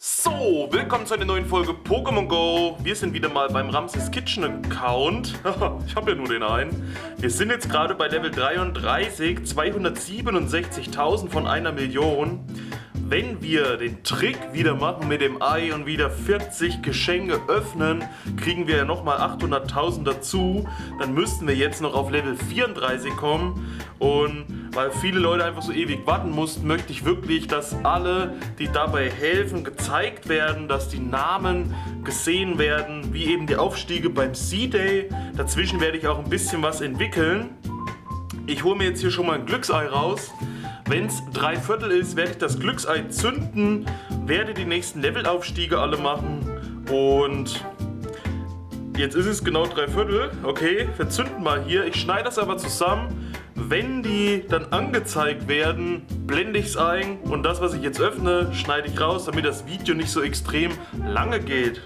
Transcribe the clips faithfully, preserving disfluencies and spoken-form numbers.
So, willkommen zu einer neuen Folge Pokémon Go. Wir sind wieder mal beim Ramses Kitchen Account. Ich habe ja nur den einen. Wir sind jetzt gerade bei Level dreiunddreißig, zweihundertsiebenundsechzigtausend von einer Million. Wenn wir den Trick wieder machen mit dem Ei und wieder vierzig Geschenke öffnen, kriegen wir ja nochmal achthunderttausend dazu. Dann müssten wir jetzt noch auf Level vierunddreißig kommen. Und weil viele Leute einfach so ewig warten mussten, möchte ich wirklich, dass alle, die dabei helfen, gezeigt werden, dass die Namen gesehen werden, wie eben die Aufstiege beim C-Day. Dazwischen werde ich auch ein bisschen was entwickeln. Ich hole mir jetzt hier schon mal ein Glücksei raus. Wenn es drei Viertel ist, werde ich das Glücksei zünden, werde die nächsten Levelaufstiege alle machen und jetzt ist es genau drei Viertel. Okay, wir zünden mal hier. Ich schneide das aber zusammen. Wenn die dann angezeigt werden, blende ich es ein und das, was ich jetzt öffne, schneide ich raus, damit das Video nicht so extrem lange geht.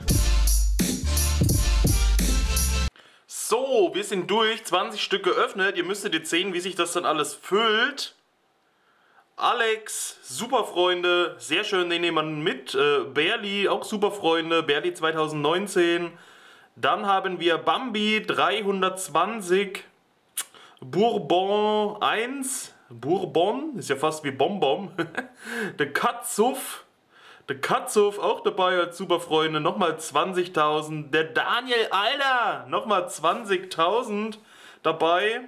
So, wir sind durch, zwanzig Stück geöffnet. Ihr müsstet jetzt sehen, wie sich das dann alles füllt. Alex, super Freunde, sehr schön, den nehmen wir mit. Äh, Berli, auch super Freunde, Berli zweitausendneunzehn. Dann haben wir Bambi dreihundertzwanzig, Bourbon eins, Bourbon, ist ja fast wie Bonbon. Der Katzuf, der Katzuf auch dabei als super Freunde, nochmal zwanzigtausend. Der Daniel, Alter, nochmal zwanzigtausend dabei.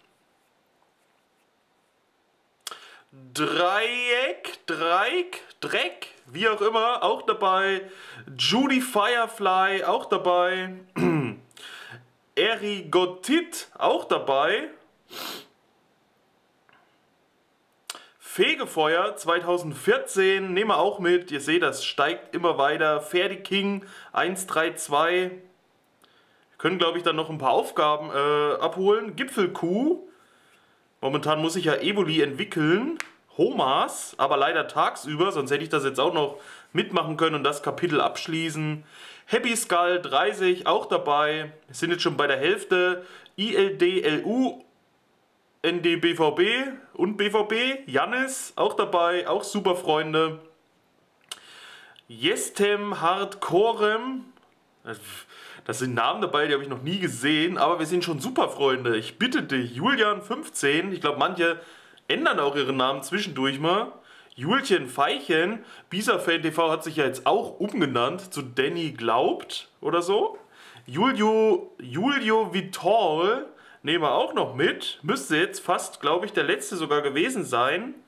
Dreieck, Dreieck, Dreck, wie auch immer, auch dabei. Judy Firefly, auch dabei. Erigotit, auch dabei. Fegefeuer zweitausendvierzehn, nehmen wir auch mit. Ihr seht, das steigt immer weiter. Ferdi King eins drei zwei. Wir können, glaube ich, dann noch ein paar Aufgaben äh, abholen. Gipfelkuh. Momentan muss ich ja Evoli entwickeln. Homas, aber leider tagsüber, sonst hätte ich das jetzt auch noch mitmachen können und das Kapitel abschließen. Happy Skull dreißig, auch dabei. Wir sind jetzt schon bei der Hälfte. I L D L U, N D B V B und B V B. Jannis, auch dabei, auch super Freunde. Jestem Hardcorem. Das sind Namen dabei, die habe ich noch nie gesehen, aber wir sind schon super Freunde. Ich bitte dich, Julian fünfzehn, ich glaube manche ändern auch ihre Namen zwischendurch mal. Julchen Feichen, Bisa-Fan T V hat sich ja jetzt auch umgenannt zu Danny Glaubt oder so. Julio, Julio Vitol nehmen wir auch noch mit. Müsste jetzt fast, glaube ich, der letzte sogar gewesen sein.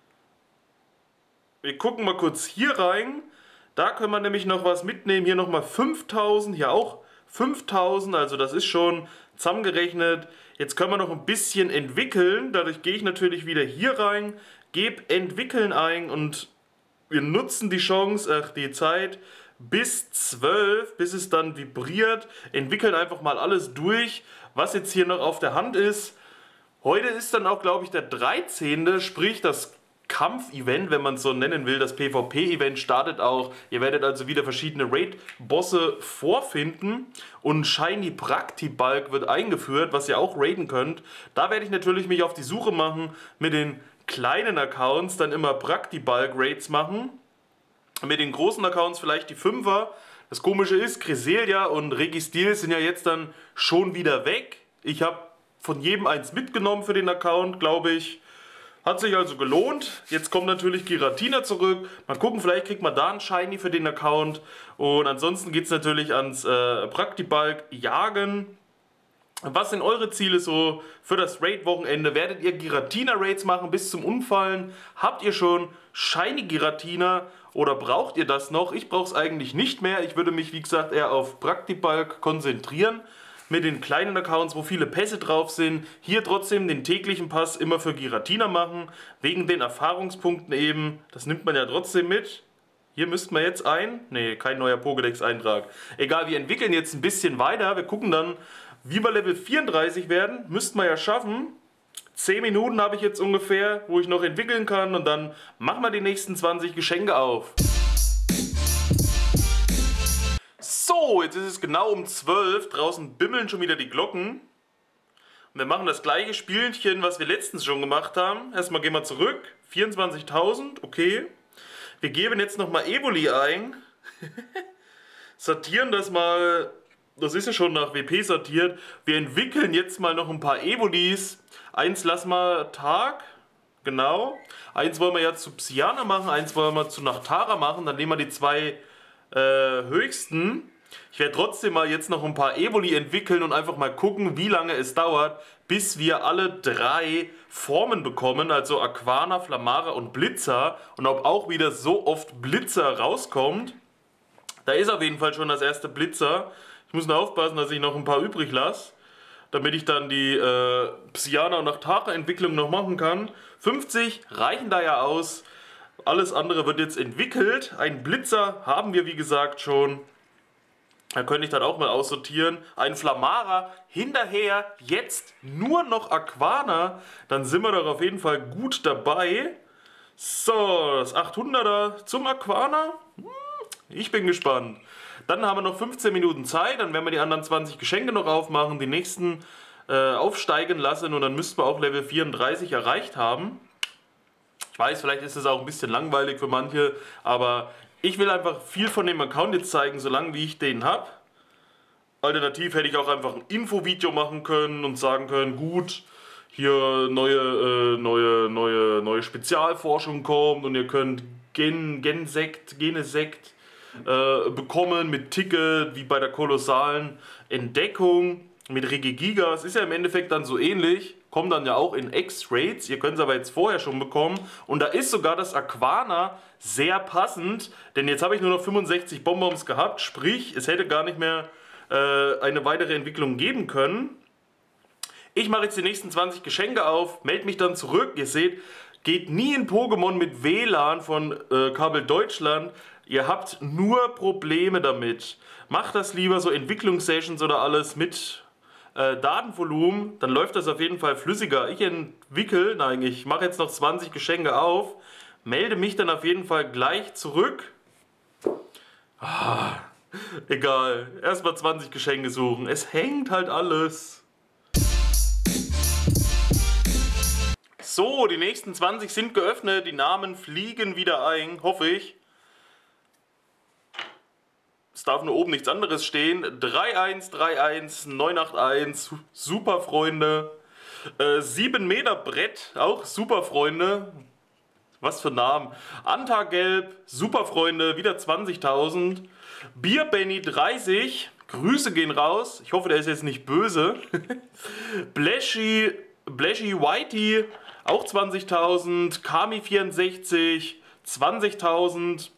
Wir gucken mal kurz hier rein. Da können wir nämlich noch was mitnehmen. Hier nochmal fünftausend, hier auch fünftausend, also das ist schon zusammengerechnet. Jetzt können wir noch ein bisschen entwickeln. Dadurch gehe ich natürlich wieder hier rein, gebe Entwickeln ein und wir nutzen die Chance, ach die Zeit, bis zwölf, bis es dann vibriert. Entwickeln einfach mal alles durch, was jetzt hier noch auf der Hand ist. Heute ist dann auch, glaube ich, der dreizehnte, sprich das Kampf-Event, wenn man es so nennen will. Das PvP-Event startet auch. Ihr werdet also wieder verschiedene Raid-Bosse vorfinden und Shiny Prakti-Bulk wird eingeführt, was ihr auch raiden könnt. Da werde ich natürlich mich auf die Suche machen, mit den kleinen Accounts dann immer Prakti-Bulk-Raids machen. Mit den großen Accounts vielleicht die Fünfer. Das Komische ist, Cresselia und Registil sind ja jetzt dann schon wieder weg. Ich habe von jedem eins mitgenommen für den Account, glaube ich. Hat sich also gelohnt. Jetzt kommt natürlich Giratina zurück. Mal gucken, vielleicht kriegt man da einen Shiny für den Account. Und ansonsten geht es natürlich ans äh, Prakti-Bulk jagen. Was sind eure Ziele so für das Raid-Wochenende? Werdet ihr Giratina-Raids machen bis zum Umfallen? Habt ihr schon Shiny Giratina oder braucht ihr das noch? Ich brauche es eigentlich nicht mehr. Ich würde mich, wie gesagt, eher auf Prakti-Bulk konzentrieren. Mit den kleinen Accounts, wo viele Pässe drauf sind, hier trotzdem den täglichen Pass immer für Giratina machen, wegen den Erfahrungspunkten eben, das nimmt man ja trotzdem mit. Hier müssten wir jetzt ein, nee, kein neuer Pokédex-Eintrag. Egal, wir entwickeln jetzt ein bisschen weiter, wir gucken dann, wie wir Level vierunddreißig werden, müssten wir ja schaffen. zehn Minuten habe ich jetzt ungefähr, wo ich noch entwickeln kann und dann machen wir die nächsten zwanzig Geschenke auf. So, jetzt ist es genau um zwölf, draußen bimmeln schon wieder die Glocken. Und wir machen das gleiche Spielchen, was wir letztens schon gemacht haben. Erstmal gehen wir zurück, vierundzwanzigtausend, okay. Wir geben jetzt nochmal Evoli ein. Sortieren das mal. Das ist ja schon nach W P sortiert. Wir entwickeln jetzt mal noch ein paar Evolis. Eins lassen wir Tag. Genau. Eins wollen wir jetzt zu Psyana machen. Eins wollen wir zu Nachtara machen. Dann nehmen wir die zwei äh, höchsten. Ich werde trotzdem mal jetzt noch ein paar Evoli entwickeln und einfach mal gucken, wie lange es dauert, bis wir alle drei Formen bekommen. Also Aquana, Flamara und Blitzer. Und ob auch wieder so oft Blitzer rauskommt. Da ist auf jeden Fall schon das erste Blitzer. Ich muss nur aufpassen, dass ich noch ein paar übrig lasse, damit ich dann die äh, Psyana und Nachtara Entwicklung noch machen kann. fünfzig reichen da ja aus. Alles andere wird jetzt entwickelt. Einen Blitzer haben wir wie gesagt schon. Da könnte ich dann auch mal aussortieren. Ein Flamara, hinterher jetzt nur noch Aquana. Dann sind wir doch auf jeden Fall gut dabei. So, das achthunderter zum Aquana. Ich bin gespannt. Dann haben wir noch fünfzehn Minuten Zeit. Dann werden wir die anderen zwanzig Geschenke noch aufmachen. Die nächsten äh, aufsteigen lassen. Und dann müssten wir auch Level vierunddreißig erreicht haben. Ich weiß, vielleicht ist es auch ein bisschen langweilig für manche. Aber ich will einfach viel von dem Account jetzt zeigen, solange wie ich den habe. Alternativ hätte ich auch einfach ein Infovideo machen können und sagen können, gut, hier neue, äh, neue, neue, neue Spezialforschung kommt und ihr könnt Gen, Gensekt, Genesekt äh, bekommen mit Ticket, wie bei der kolossalen Entdeckung mit Regigiga. Es ist ja im Endeffekt dann so ähnlich, kommt dann ja auch in X-Rates, ihr könnt es aber jetzt vorher schon bekommen. Und da ist sogar das Aquana sehr passend, denn jetzt habe ich nur noch fünfundsechzig Bonbons gehabt, sprich, es hätte gar nicht mehr äh, eine weitere Entwicklung geben können. Ich mache jetzt die nächsten zwanzig Geschenke auf, melde mich dann zurück. Ihr seht, geht nie in Pokémon mit W L A N von äh, Kabel Deutschland. Ihr habt nur Probleme damit. Macht das lieber so Entwicklungssessions oder alles mit äh, Datenvolumen, dann läuft das auf jeden Fall flüssiger. Ich entwickle, nein, ich mache jetzt noch zwanzig Geschenke auf, melde mich dann auf jeden Fall gleich zurück. Ah, egal, erstmal zwanzig Geschenke suchen. Es hängt halt alles. So, die nächsten zwanzig sind geöffnet, die Namen fliegen wieder ein, hoffe ich. Es darf nur oben nichts anderes stehen. drei eins drei eins neun acht eins, super Freunde. Äh, sieben Meter Brett, auch super Freunde. Was für Namen. Antagelb, super Freunde, wieder zwanzigtausend. Bier Benny dreißig, Grüße gehen raus. Ich hoffe, der ist jetzt nicht böse. Blashy, Blashy Whitey, auch zwanzigtausend. Kami vierundsechzig, zwanzigtausend.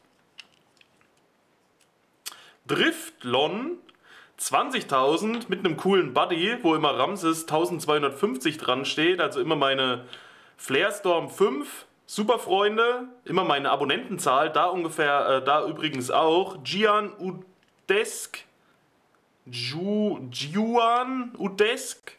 Driftlon, zwanzigtausend mit einem coolen Buddy, wo immer Ramses eintausendzweihundertfünfzig dran steht, also immer meine Flairstorm fünf, super Freunde, immer meine Abonnentenzahl, da ungefähr, äh, da übrigens auch, Gian Udesk, Ju, Juan Udesk,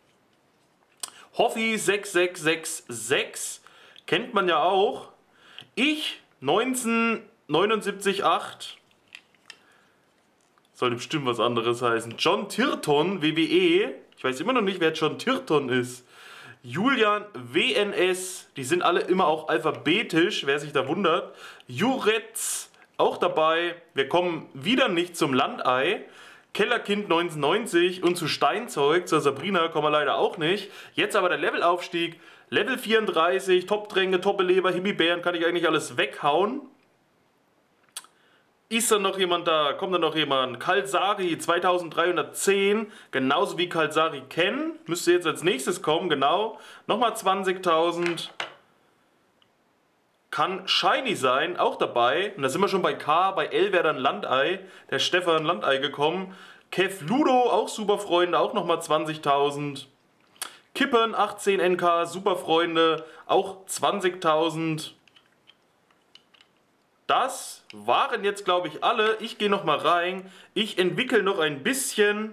Hoffi sechs sechs sechs sechs, kennt man ja auch, ich neunzehnhundertneunundsiebzig acht, sollte bestimmt was anderes heißen. John Tirton, W W E. Ich weiß immer noch nicht, wer John Tirton ist. Julian W N S. Die sind alle immer auch alphabetisch, wer sich da wundert. Juretz, auch dabei. Wir kommen wieder nicht zum Landei. Kellerkind neunzehnhundertneunzig und zu Steinzeug, zur Sabrina, kommen wir leider auch nicht. Jetzt aber der Levelaufstieg. Level vierunddreißig, Top-Dränge, Top-Beleber, Himbeeren, kann ich eigentlich alles weghauen. Ist da noch jemand da? Kommt da noch jemand? Kalsari zweitausenddreihundertzehn, genauso wie Kalsari Ken. Müsste jetzt als nächstes kommen, genau. Nochmal zwanzigtausend. Kann Shiny sein, auch dabei. Und da sind wir schon bei K, bei L wäre dann Landei. Der Stefan Landei gekommen. Kev Ludo, auch super Freunde, auch nochmal zwanzigtausend. Kippen achtzehn N K, super Freunde, auch zwanzigtausend. Das waren jetzt, glaube ich, alle. Ich gehe noch mal rein. Ich entwickle noch ein bisschen.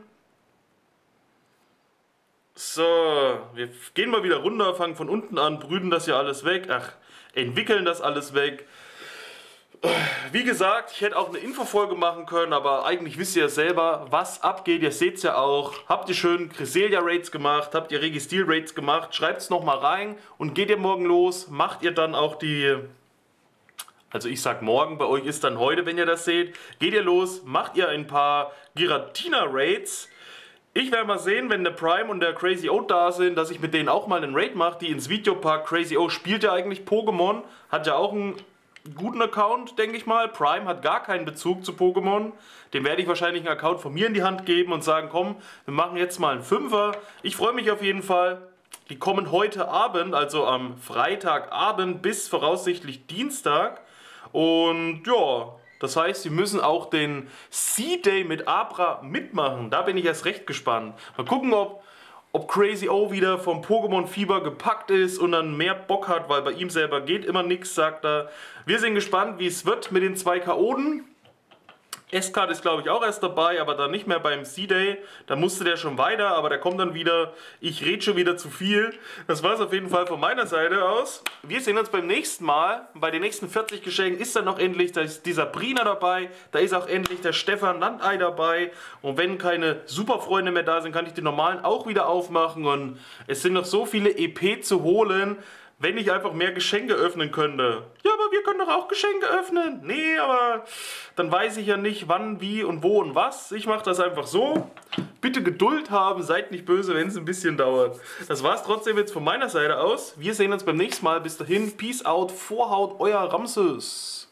So, wir gehen mal wieder runter, fangen von unten an, brüten das hier alles weg. Ach, entwickeln das alles weg. Wie gesagt, ich hätte auch eine Infofolge machen können, aber eigentlich wisst ihr ja selber, was abgeht. Ihr seht es ja auch. Habt ihr schön Cresselia-Raids gemacht? Habt ihr Registil-Raids gemacht? Schreibt es noch mal rein und geht ihr morgen los. Macht ihr dann auch die Also ich sag morgen, bei euch ist dann heute, wenn ihr das seht. Geht ihr los, macht ihr ein paar Giratina-Raids. Ich werde mal sehen, wenn der Prime und der Crazy O da sind, dass ich mit denen auch mal einen Raid mache, die ins Video pack. Crazy O spielt ja eigentlich Pokémon, hat ja auch einen guten Account, denke ich mal. Prime hat gar keinen Bezug zu Pokémon. Dem werde ich wahrscheinlich einen Account von mir in die Hand geben und sagen, komm, wir machen jetzt mal einen Fünfer. Ich freue mich auf jeden Fall. Die kommen heute Abend, also am Freitagabend bis voraussichtlich Dienstag. Und ja, das heißt, sie müssen auch den C-Day mit Abra mitmachen. Da bin ich erst recht gespannt. Mal gucken, ob, ob Crazy O wieder vom Pokémon-Fieber gepackt ist und dann mehr Bock hat, weil bei ihm selber geht immer nichts, sagt er. Wir sind gespannt, wie es wird mit den zwei Chaoten. S-Card ist, glaube ich, auch erst dabei, aber dann nicht mehr beim C-Day. Da musste der schon weiter, aber der kommt dann wieder. Ich rede schon wieder zu viel. Das war es auf jeden Fall von meiner Seite aus. Wir sehen uns beim nächsten Mal. Bei den nächsten vierzig Geschenken ist dann noch endlich, da ist die Sabrina dabei. Da ist auch endlich der Stefan Landei dabei. Und wenn keine Superfreunde mehr da sind, kann ich die normalen auch wieder aufmachen. Und es sind noch so viele E P zu holen. Wenn ich einfach mehr Geschenke öffnen könnte. Ja, aber wir können doch auch Geschenke öffnen. Nee, aber dann weiß ich ja nicht, wann, wie und wo und was. Ich mache das einfach so. Bitte Geduld haben, seid nicht böse, wenn es ein bisschen dauert. Das war's trotzdem jetzt von meiner Seite aus. Wir sehen uns beim nächsten Mal. Bis dahin, Peace out, Vorhaut, euer Ramses.